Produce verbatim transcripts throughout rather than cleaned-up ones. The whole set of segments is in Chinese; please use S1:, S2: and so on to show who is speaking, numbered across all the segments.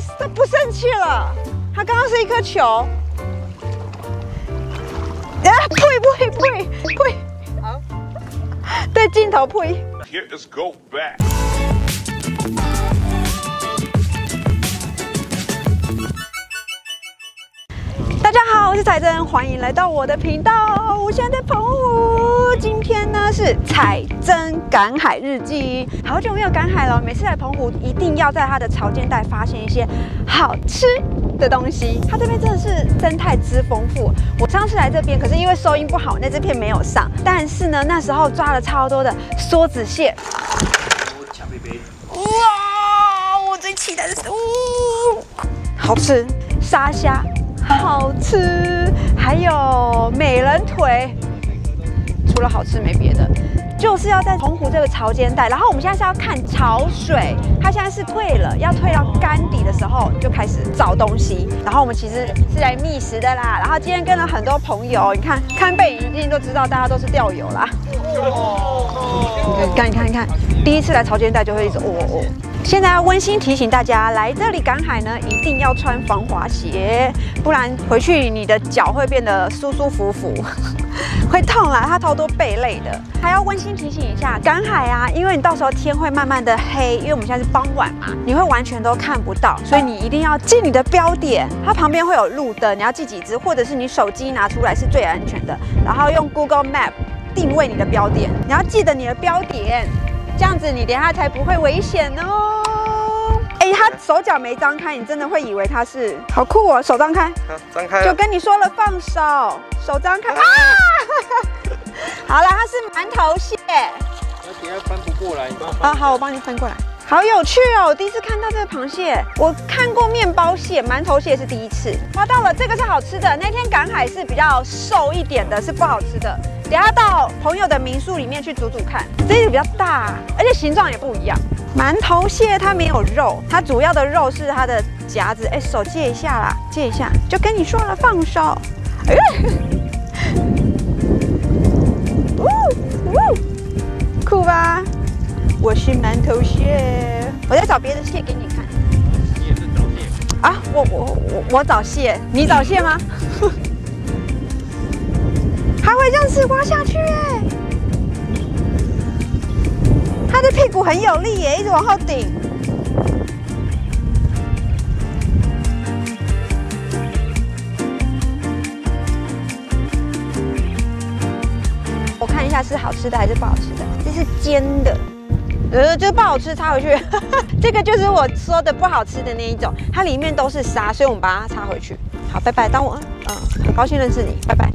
S1: 都不生气了。它刚刚是一颗球。啊，呸呸呸呸！好，对镜头呸。
S2: Hit us go back。
S1: 大家好，我是彩珍，欢迎来到我的频道。我现在在澎湖，今天呢是彩珍赶海日记。好久没有赶海了，每次来澎湖一定要在它的潮间带发现一些好吃的东西。它这边真的是生态之丰富。我上次来这边，可是因为收音不好，那这片没有上。但是呢，那时候抓了超多的梭子蟹。哇，我最期待的是，哦，好吃，沙虾。好吃，还有美人腿，除了好吃没别的，就是要在澎湖这个潮间带。然后我们现在是要看潮水，它现在是退了，要退到干底的时候就开始找东西。然后我们其实是来觅食的啦。然后今天跟了很多朋友，你看看背影一定都知道，大家都是钓友啦。你看，你看，你看，第一次来潮间带就会一直哦哦。现在要温馨提醒大家，来这里赶海呢，一定要穿防滑鞋，不然回去你的脚会变得舒舒服服，会痛啦。它超多贝类的。还要温馨提醒一下，赶海啊，因为你到时候天会慢慢的黑，因为我们现在是傍晚嘛，你会完全都看不到，所以你一定要记你的标点，它旁边会有路灯，你要记几只，或者是你手机拿出来是最安全的，然后用 Google Map 定位你的标点，你要记得你的标点。这样子你等下才不会危险哦。哎，他手脚没张开，你真的会以为他是好酷哦。手张开，
S3: 张开，
S1: 就跟你说了放手，手张开啊！好了，它是馒头蟹。
S3: 那等下翻不过来，你帮我翻。
S1: 啊，好，我帮你翻过来。好有趣哦！我第一次看到这个螃蟹，我看过面包蟹、馒头蟹是第一次。抓到了，这个是好吃的。那天赶海是比较瘦一点的，是不好吃的。等下到朋友的民宿里面去煮煮看，这个比较大，而且形状也不一样。馒头蟹它没有肉，它主要的肉是它的夹子。哎，手借一下啦，借一下，就跟你说了放手。哎呜呜，酷吧？我是馒头蟹，我在找别的蟹给你看。
S3: 你也是找蟹
S1: 啊？我我我我找蟹，你找蟹吗？它会这样子挖下去哎，它的屁股很有力耶，一直往后顶。我看一下是好吃的还是不好吃的，这是煎的。呃，这不好吃，插回去。这个就是我说的不好吃的那一种，它里面都是沙，所以我们把它插回去。好，拜拜。当我嗯，很高兴认识你，拜拜。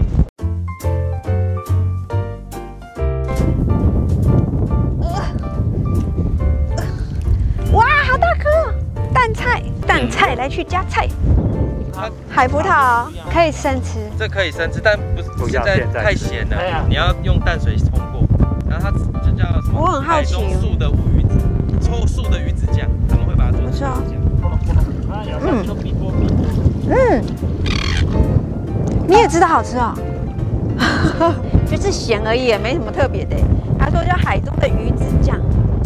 S1: 呃呃、哇，好大颗！蛋菜，蛋菜来去加菜。海葡萄可以生吃，
S3: 这可以生吃，但不是现在太咸了，你要用淡水冲过。然后它就叫什么？
S1: 我很好奇，
S3: 台中素的鱼子，抽素的鱼子酱，他们会把它做成酱。
S1: 嗯嗯，你也知道好吃哦，就是咸而已，也没什么特别的。他说叫海中的鱼子酱。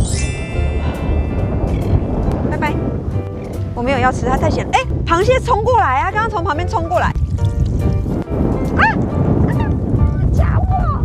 S1: 拜拜，我没有要吃，它太咸。哎，螃蟹冲过来啊！刚刚从旁边冲过来。啊！夹我！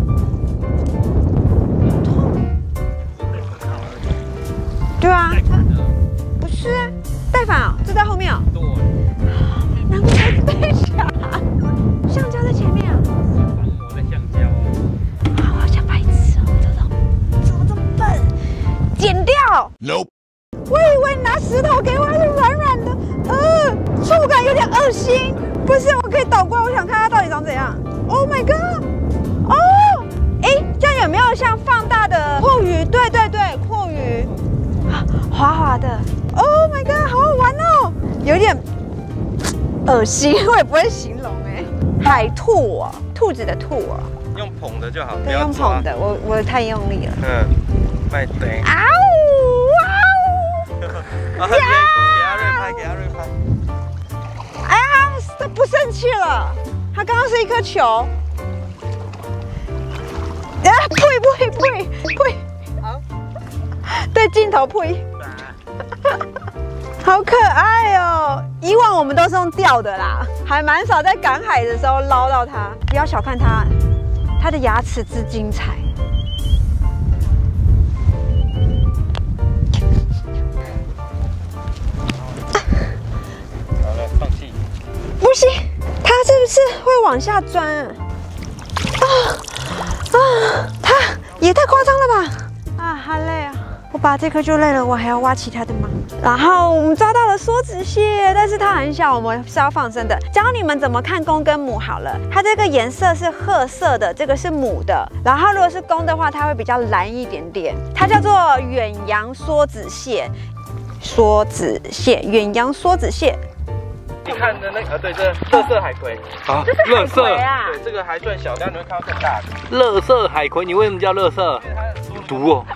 S1: 对啊，不是啊，带反啊，就在后面啊。
S3: 对，
S1: 难怪会被夹。橡胶在前面啊。
S3: 防磨的橡胶。
S1: 啊，我好像白痴哦，这种怎么这么笨？剪掉。
S2: Nope。
S1: 我以为你拿石头给我，它是软软的，呃，触感有点恶心。不是，我可以倒过来，我想看它到底长怎样。Oh my god！ 哦，哎，这样有没有像放大的阔鱼？对对对，阔鱼。滑滑的 ，Oh my god， 好好玩哦，有点恶心，我也不会形容哎。海兔哦，兔子的兔哦，
S3: 用捧的就好，不
S1: 对，
S3: 要
S1: 用捧的，我我太用力了。
S3: 嗯，卖对。
S1: 啊呜！
S3: 啊，给给阿瑞拍，给阿瑞拍。
S1: 哎呀，他不生气了，他刚刚是一颗球。啊，呸呸呸呸！好，对镜头呸。 好可爱哦！以往我们都是用钓的啦，还蛮少在赶海的时候捞到它。不要小看它，它的牙齿之精彩。
S3: 好了，放弃。
S1: 不行，它是不是会往下钻啊？啊啊！它也太夸张了吧！啊，好累啊！我拔这颗就累了，我还要挖其他的吗？然后我们抓到了梭子蟹，但是它很小，我们是要放生的。教你们怎么看公跟母好了。它这个颜色是褐色的，这个是母的。然后如果是公的话，它会比较蓝一点点。它叫做远洋梭子蟹，梭子蟹，远洋梭子蟹。
S3: 你看的那个，呃，对，这乐色海葵
S2: 啊，
S1: 这是海葵啊。
S3: 对，这个还算小，但你会看到更大的。
S2: 乐色海葵，你为什么叫乐色？有毒哦。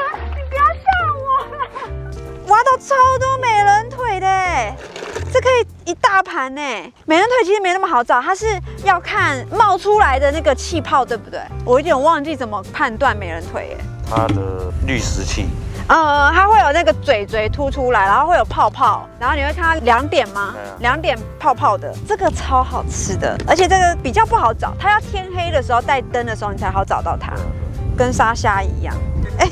S1: 挖到超多美人腿的，这可以一大盘呢。美人腿其实没那么好找，它是要看冒出来的那个气泡，对不对？我有点忘记怎么判断美人腿耶。
S2: 它的滤食器，
S1: 呃，它会有那个嘴嘴凸出来，然后会有泡泡，然后你会看到两点吗？两点泡泡的，这个超好吃的，而且这个比较不好找，它要天黑的时候带灯的时候你才好找到它，跟沙虾一样。哎。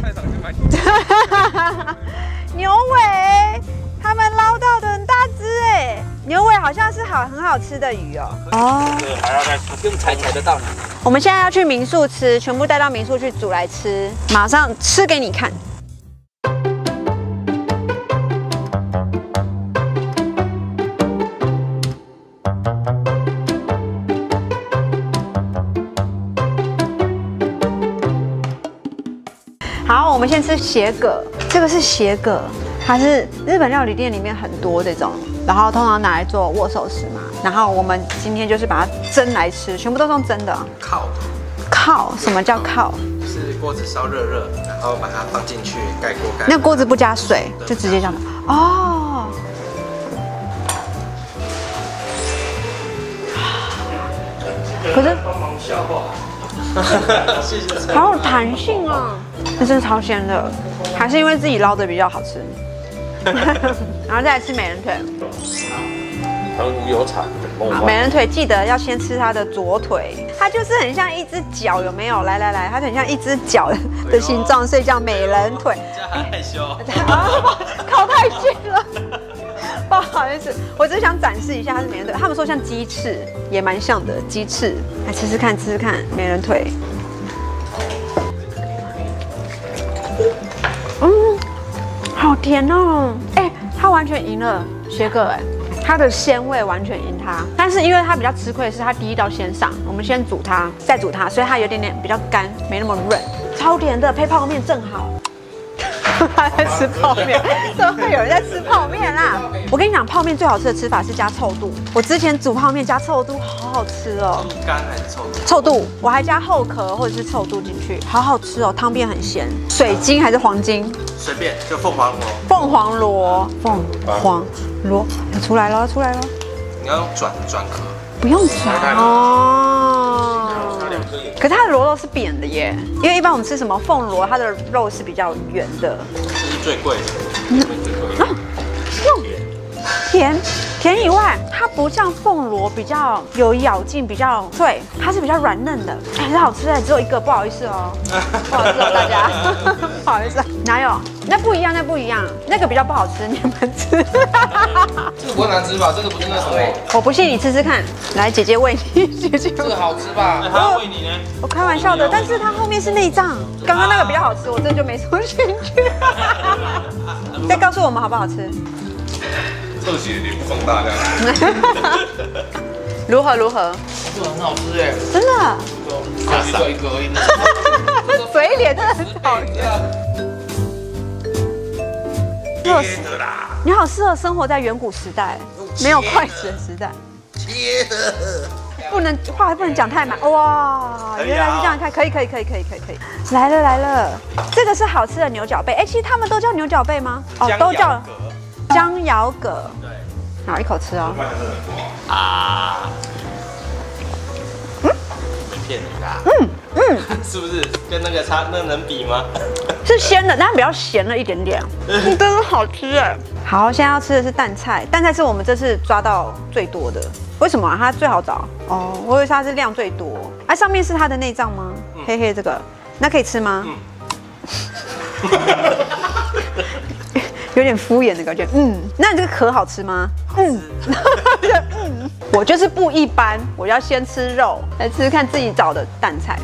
S1: 牛尾，他们捞到的很大只哎，牛尾好像是好很好吃的鱼哦。哦，
S2: 对，还要再用踩踩得到。
S1: 我们现在要去民宿吃，全部带到民宿去煮来吃，马上吃给你看。好，我们先吃血蛤，这个是血蛤，它是日本料理店里面很多这种，然后通常拿来做握寿司嘛。然后我们今天就是把它蒸来吃，全部都是用蒸的。
S4: 烤，
S1: 烤，什么叫烤？
S4: 是锅子烧热热，然后把它放进去，盖锅盖。
S1: 那锅子不加水，就直接这样。哦。可是。好有弹性啊！这真的超鲜的，还是因为自己捞的比较好吃。然后再来吃美人腿，
S2: 澎湖有产。
S1: 好，美人腿记得要先吃它的左腿，它就是很像一只脚，有没有？来来来，它很像一只脚的形状，所以叫美人腿。
S3: 这样很害羞。
S1: 靠太近了。不好意思，我只是想展示一下它是美人腿。他们说像鸡翅，也蛮像的鸡翅。来吃吃看，吃吃看美人腿。嗯，好甜哦！哎，它完全赢了血蛤哎，它的鲜味完全赢它。但是因为它比较吃亏的是它第一道先上，我们先煮它，再煮它，所以它有点点比较干，没那么润。超甜的，配泡面正好。他在吃泡面，怎么会有人在吃泡面啦？我跟你讲，泡面最好吃的吃法是加臭度。我之前煮泡面加臭度，好好吃哦。
S4: 干还是臭度？
S1: 臭度，我还加厚壳或者是臭度进去，好好吃哦。汤变很咸。水晶还是黄金？
S4: 随便，就凤凰螺。
S1: 凤凰螺，凤凰螺要出来了，出来了。
S4: 你要用转转壳。
S1: 不用转哦。可是它的螺肉是扁的耶，因为一般我们吃什么凤螺，它的肉是比较圆的。
S4: 这是最贵的。
S1: 嗯啊，用甜甜以外，它不像凤螺比较有咬劲，比较脆，它是比较软嫩的。哎，很好吃哎，只有一个，不好意思哦，不好意思哦大家，不好意思。哪有？那不一样，那不一样，那个比较不好吃，你们吃。
S4: 这个不会难吃吧？这个不是那什么？
S1: 我不信，你吃吃看。来，姐姐喂你，姐姐。
S4: 这个好吃吧？那他喂你呢？
S1: 我开玩笑的，但是它后面是内脏，刚刚那个比较好吃，我真的就没什么兴趣。再告诉我们好不好吃？
S4: 特写脸放大这样。
S1: 如何如何？
S4: 这个很好吃哎，
S1: 真的。
S4: 就一个一个而已。
S1: 嘴脸真的很好吃。
S4: 切的啦！
S1: 你好适合生活在远古时代，没有筷子的时代。
S4: 切的。
S1: 不能话不能讲太满哇！原来是这样看，可以可以可以可以可以可以。来了来了，这个是好吃的牛角贝。哎，其实他们都叫牛角贝吗？哦，都叫江瑶蛤。对，好，一口吃哦。
S4: 啊！嗯，没骗你啦。嗯嗯，是不是跟那个差那能比吗？
S1: 是鲜的，但比较咸了一点点，嗯，真的好吃哎。好，现在要吃的是蛋菜，蛋菜是我们这次抓到最多的。为什么啊？它最好找哦，我以为它是量最多。啊，上面是它的内脏吗？嗯、黑黑这个，那可以吃吗？嗯、有点敷衍的感觉。嗯，那你这个壳好吃吗？嗯，嗯，我就是不一般，我要先吃肉，来吃吃看自己找的蛋菜。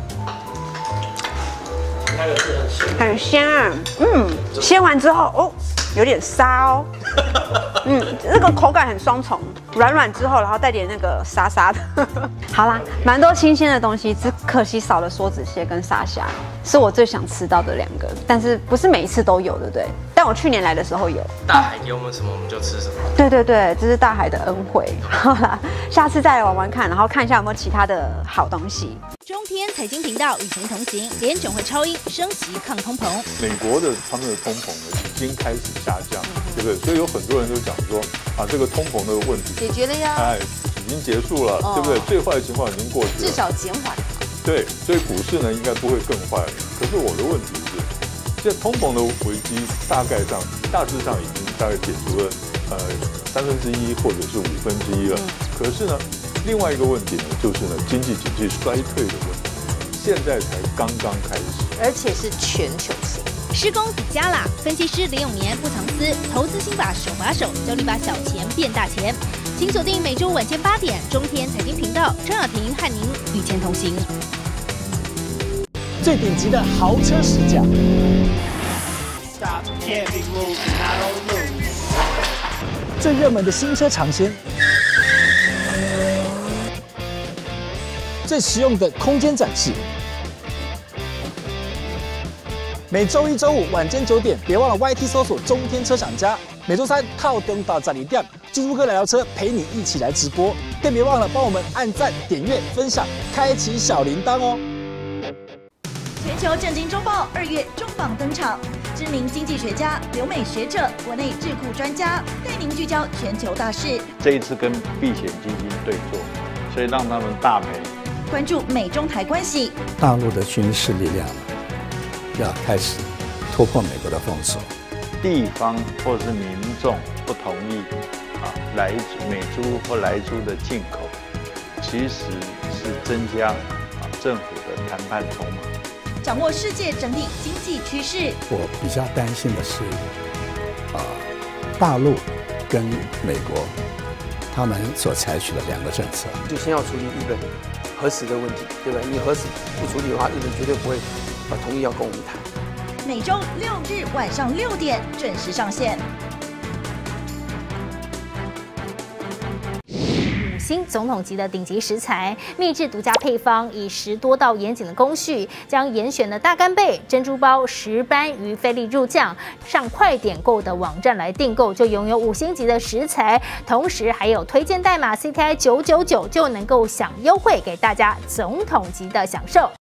S1: 那个是很鲜，很鲜啊。嗯，鲜完之后哦，有点沙哦。嗯，那个口感很双重，软软之后，然后带点那个沙沙的。好啦，蛮多新鲜的东西，只可惜少了梭子蟹跟沙虾，是我最想吃到的两个。但是不是每一次都有，对不对？但我去年来的时候有。
S3: 大海给我们什么，我们就吃什么。
S1: 对对对，这是大海的恩惠。好啦，下次再来玩玩看，然后看一下有没有其他的好东西。
S5: 中天财经频道与您同行，联准会超英升息抗通膨。
S6: 美国的他们的通膨呢已经开始下降，对不对？所以有很多人都讲说啊，这个通膨的问题
S7: 解决了呀，
S6: 哎，已经结束了，哦、对不对？最坏的情况已经过去了，
S7: 至少减缓。
S6: 对，所以股市呢应该不会更坏了。可是我的问题是，现在通膨的危机大概上大致上已经大概解除了呃三分之一或者是五分之一了。嗯、可是呢？另外一个问题呢，就是呢经济景气衰退的问题，现在才刚刚开始，
S7: 而且是全球性。
S5: 施工底加啦，分析师林永年不藏私，投资心法手把手教你把小钱变大钱。请锁定每周晚间八点中天财经频道，张雅婷和您与钱同行。
S8: 最顶级的豪车试驾，最热门的新车尝鲜。最实用的空间展示，每周一、周五晚间九点，别忘了 Y T 搜索中天车厂家。每周三套东到展里店，猪猪哥来聊车陪你一起来直播，更别忘了帮我们按赞、点阅、分享，开启小铃铛哦。
S9: 全球震惊周报二月重磅登场，知名经济学家、留美学者、国内智库专家带您聚焦全球大事。
S10: 这一次跟避险基金对坐，所以让他们大赔。
S9: 关注美中台关系，
S11: 大陆的军事力量要开始突破美国的封锁，
S10: 地方或是民众不同意啊来美猪或来猪的进口，其实是增加啊政府的谈判筹码。
S9: 掌握世界整体经济趋势，
S11: 我比较担心的是啊大陆跟美国他们所采取的两个政策，
S12: 就先要处理日本核实的问题，对吧？你核实不处理的话，日本绝对不会啊同意要跟我们谈。
S9: 每周六日晚上六点准时上线。
S5: 五星总统级的顶级食材，秘制独家配方，以十多道严谨的工序，将严选的大干贝、珍珠包、石斑鱼菲力入酱，上快点购的网站来订购，就拥有五星级的食材，同时还有推荐代码 C T I 九九九就能够享优惠，给大家总统级的享受。